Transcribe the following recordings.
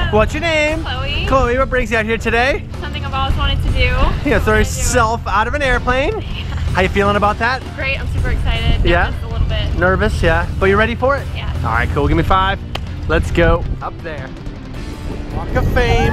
What's your name? Chloe. Chloe, what brings you out here today? Something I've always wanted to do. Yeah, throw yourself out of an airplane. Yeah. How you feeling about that? Great, I'm super excited. Yeah? Nervous a little bit. Nervous, yeah. But you ready for it? Yeah. All right, cool. Give me 5. Let's go up there. Walk of Fame.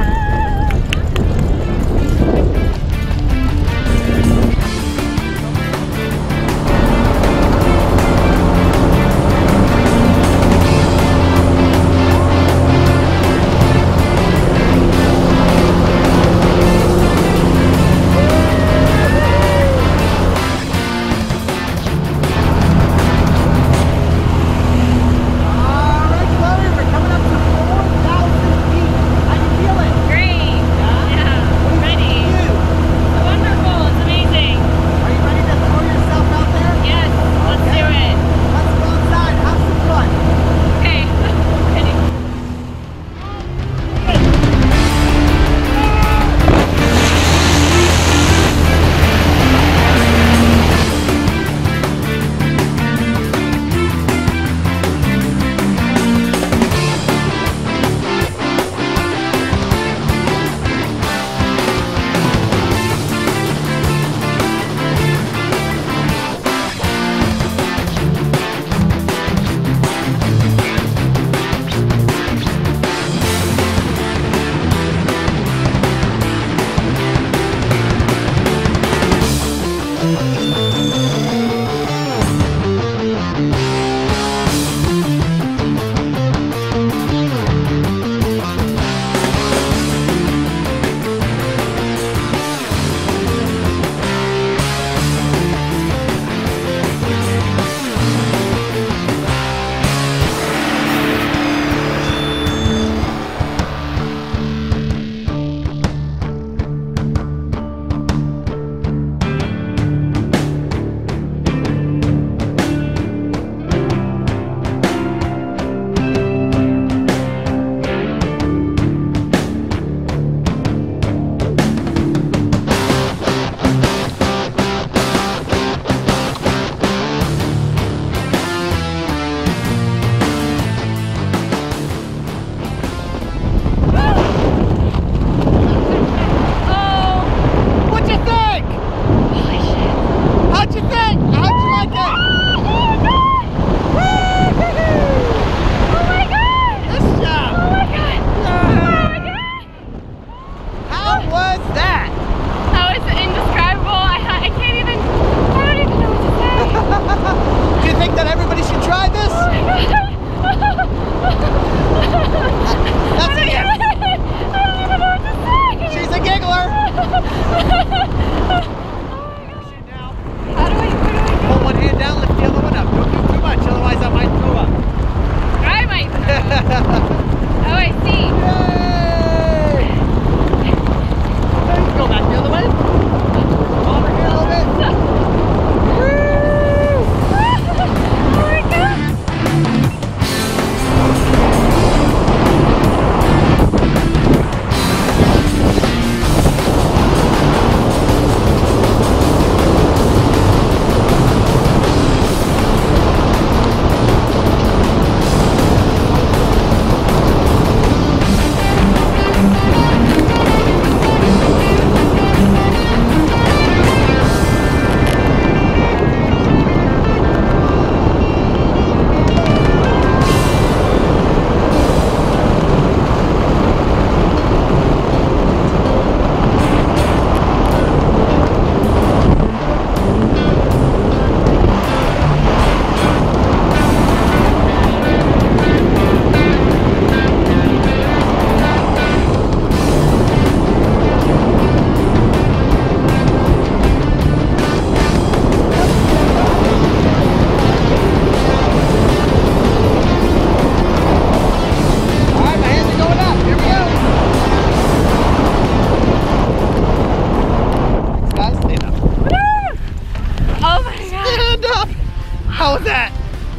How was that?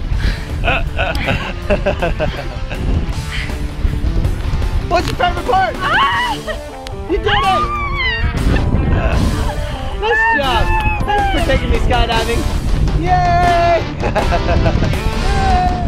What's your favorite part? You did it! Nice job. Thanks for taking me skydiving. Yay! Yay!